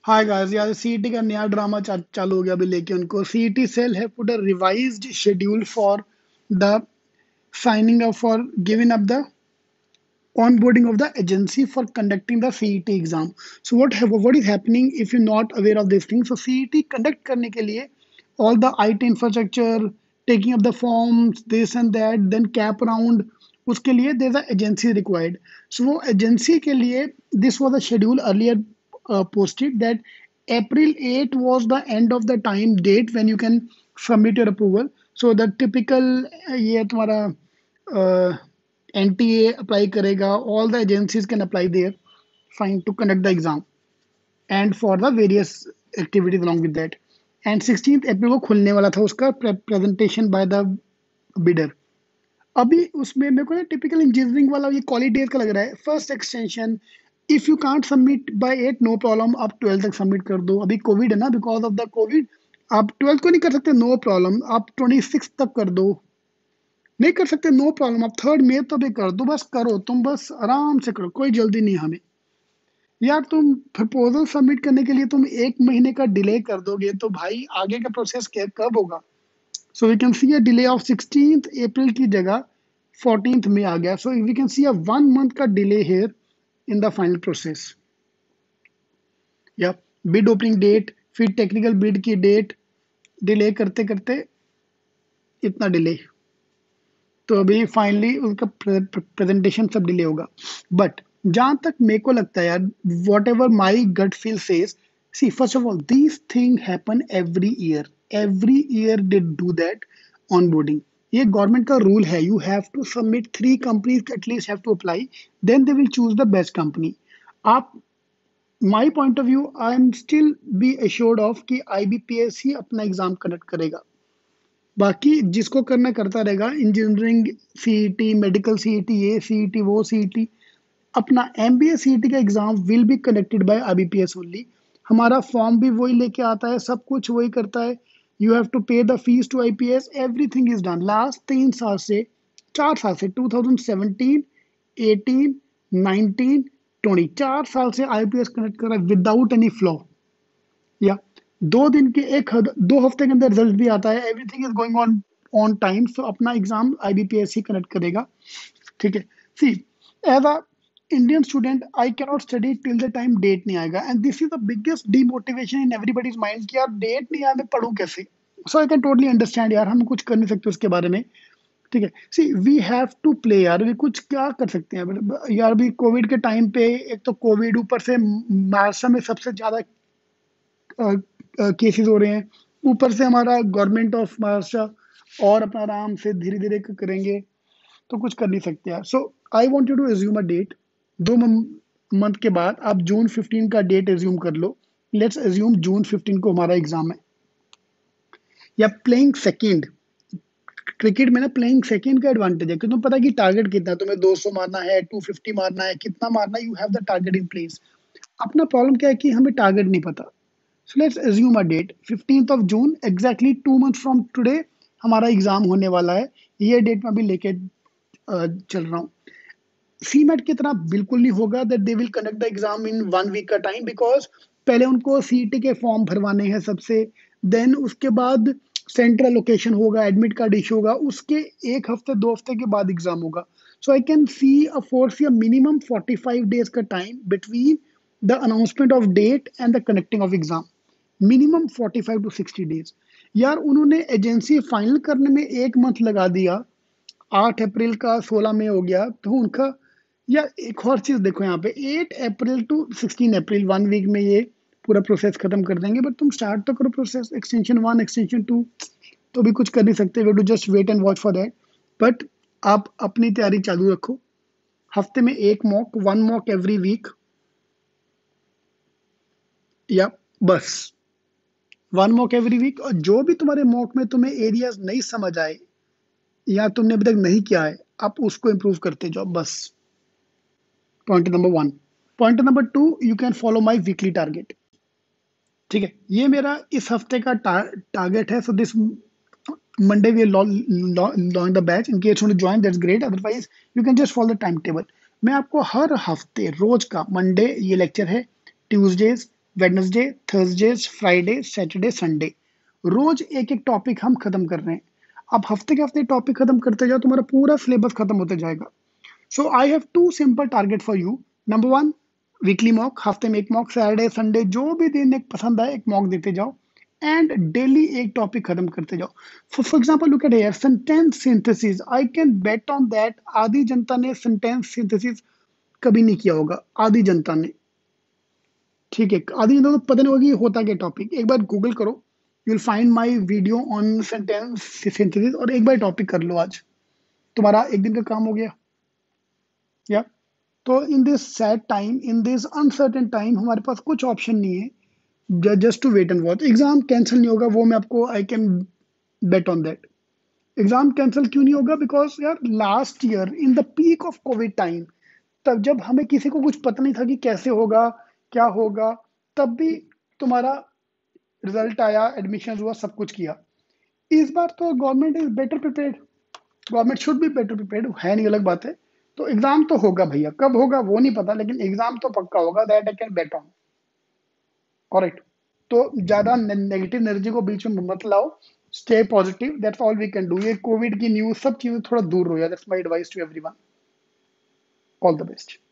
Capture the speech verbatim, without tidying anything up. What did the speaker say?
Hi guys यार CET का नया ड्रामा चा, चालू हो गया अभी लेके उनको सीईटी सेल है put a revised schedule for the signing up for giving up the onboarding of the agency for conducting the C E T exam. So what have, what is happening if you're not aware of this thing? So C E T conduct करने के लिए all the I T infrastructure, taking up the forms, this and that, then cap round, उसके लिए there's a agency required. So वो agency के लिए this was a schedule earlier uh, posted that April eighth was the end of the time date when you can submit your approval. So the typical uh, ये तुम्हारा uh, N T A apply करेगा, all the agencies can apply there, fine, to conduct the exam and for the various activities along with that. And sixteenth अप्रैल को खुलने वाला था उसका presentation by the bidder. अभी उसमें मेरे को ना टिपिकल इंजीनियरिंग वाला ये कॉलेज डेज का लग रहा है. First extension, if you can't submit by eight no problem, आप ट्वेल्थ तक सबमिट कर दो. अभी कोविड है ना, बिकॉज ऑफ द कोविड आप ट्वेल्थ को नहीं कर सकते, नो प्रॉब्लम, आप ट्वेंटी सिक्स तक कर दो. नहीं कर सकते, नो प्रॉब्लम, आप थर्ड मे तो भी कर दो, बस करो तुम, बस आराम से करो, कोई जल्दी नहीं हमें. यार तुम प्रपोजल सबमिट करने के लिए तुम एक महीने का डिले कर दोगे तो भाई आगे का प्रोसेस क्या कब होगा? So we can see a delay of sixteenth April की जगह फोर्टींथ में आ गया. So we can see a one month का delay here in the final process. या बिड ओपनिंग डेट, फिर टेक्निकल बिड की डेट, डिले करते करते इतना डिले. तो अभी फाइनली उसका प्रेजेंटेशन सब डिले होगा. बट जहां तक मेरे को लगता है यार, whatever my gut feel says, see first of all this thing happen every year, every year they do that onboarding. ये गवर्नमेंट का रूल है, you have to submit three companies at least have to apply, then they will choose the best company. आप, my point of view, I am still be assured of कि IBPS ही अपना exam conduct करेगा. बाकी जिसको करना करता रहेगा, इंजीनियरिंग सीईटी, मेडिकल सीईटी, ये सीईटी, वो सीईटी, अपना एमबीए सीईटी का exam will be conducted by IBPS only. हमारा फॉर्म भी वही लेके आता है, सब कुछ वही करता है. You have to pay the fees to IPS, everything is done. Last तीन साल से, चार साल से, two thousand seventeen, eighteen, nineteen, twenty, चार साल से आईपीएस कनेक्ट कर रहा है विदाउट एनी फ्लॉ. या दो दिन के एक हद, दो हफ्ते के अंदर रिजल्ट भी आता है, everything is going on on time. So अपना एग्जाम आईबीपीएस ही कनेक्ट करेगा. ठीक है. See, as a Indian student I can not study till the time date नहीं आएगा, and this is the biggest demotivation in everybody's mind कि यार date नहीं आया, मैं पढ़ूं कैसे. So I can totally understand यार, हम कुछ कर नहीं सकते उसके बारे में. ठीक है. See we have to play यार, वी कुछ क्या कर सकते हैं यार. अभी कोविड के टाइम पे, एक तो कोविड, ऊपर से महाराष्ट्र में सबसे ज्यादा केसेस हो रहे हैं, ऊपर से हमारा गवर्नमेंट ऑफ महाराष्ट्र और अपना आराम से धीरे धीरे करेंगे, तो कुछ कर नहीं सकते यार. So I want you to assume a date. दो मंथ के बाद आप जून फिफ्टीन का डेट एज्यूम कर लो. लेट्स एज्यूम जून फिफ्टीन को हमारा एग्जाम है. या प्लेइंग सेकेंड, क्रिकेट में ना प्लेइंग सेकेंड का एडवांटेज है कि तुम्हें पता है कि टारगेट कितना है, तुम्हें दो सौ मारना है, टू फिफ्टी मारना है, कितना मारना है, you have the target in place. अपना प्रॉब्लम क्या है कि हमें टारगेट नहीं पता. So let's assume a date, fifteenth of June, exactly two months from today हमारा एग्जाम होने वाला है. ये डेट मैं भी लेके uh, चल रहा हूँ. सीमेट की तरह बिल्कुल नहीं होगा that they will conduct the exam in one week का टाइम, बिकॉज पहले उनको सीईटी के फॉर्म भरवाने हैं सबसे, देन उसके बाद सेंट्रल लोकेशन होगा, एडमिट कार्ड इशू होगा, उसके एक हफ्ते दो हफ्ते के बाद एग्जाम होगा. So I can see a force minimum forty five days का time between the announcement of date and the connecting of exam. Minimum forty five to sixty days. यार उन्होंने एजेंसी फाइनल करने में एक मंथ लगा दिया, आठ अप्रैल का सोलह में हो गया, तो उनका. या एक और चीज देखो यहाँ पे, eight April to sixteen April, one week में ये पूरा प्रोसेस खत्म कर देंगे. बट तुम स्टार्ट तो करो process, extension one, extension two, तो भी कुछ कर नहीं सकते. We to just wait and watch for that. But आप अपनी तैयारी चालू रखो. हफ्ते में एक mock, one mock every week. या बस वन मॉक एवरी वीक. और जो भी तुम्हारे मॉक में तुम्हें एरियाज नहीं समझ आए या तुमने अभी तक नहीं किया है, आप उसको इंप्रूव करते जाओ बस. Point number one. Point number two, you can follow my weekly target. ठीक है, ये मेरा इस हफ्ते का टारगेट है. So this Monday we launch the batch. In case you join that's great, otherwise you can just follow the time table. मैं आपको हर हफ्ते रोज का, मंडे ये लेक्चर है, Tuesdays Wednesday, Thursdays, Friday, Saturday, Sunday, रोज एक एक टॉपिक हम खत्म कर रहे हैं। अब हफ्ते के हफ्ते टॉपिक खत्म करते जाओ, तुम्हारा पूरा सिलेबस खत्म होते जाएगा। So I have two simple target for you. Number one, weekly mock, हफ्ते में एक मॉक, सैटरडे संडे जो भी दिन एक पसंद आए एक मॉक देते जाओ, एंड डेली एक टॉपिक खत्म करते जाओ। For for example look at here, sentence synthesis, I can bet on that आधी जनता ने सेंटेंस सिंथेसिस कभी नहीं किया होगा, आधी जनता ने। ठीक है, आधी जनता को पता नहीं होगा कि होता क्या टॉपिक। एक बार गूगल करो, you will find my video on sentence synthesis, और एक बार टॉपिक कर लो आज, तुम्हारा एक दिन का काम हो गया। या तो in this sad time, in this uncertain time, हमारे पास कुछ ऑप्शन नहीं है just to wait and watch. Exam cancel नहीं होगा, वो मैं आपको, I can bet on that. Exam cancel क्यों नहीं होगा? बिकॉज यार last year in the peak of Covid time, तब जब हमें किसी को कुछ पता नहीं था कि कैसे होगा, क्या होगा, तब भी तुम्हारा रिजल्ट आया, एडमिशन हुआ, सब कुछ किया। इस बार तो government is better prepared, government should be better prepared, है नहीं, अलग बात है। तो एग्जाम तो होगा भैया, कब होगा वो नहीं पता, लेकिन एग्जाम तो पक्का होगा, that I can bet on. Correct. तो ज्यादा नेगेटिव एनर्जी को बीच में मत लाओ, stay positive, that's all we can do. ये कोविड की न्यूज सब चीजें थोड़ा दूर रहो यार, that's my advice to everyone. All the best.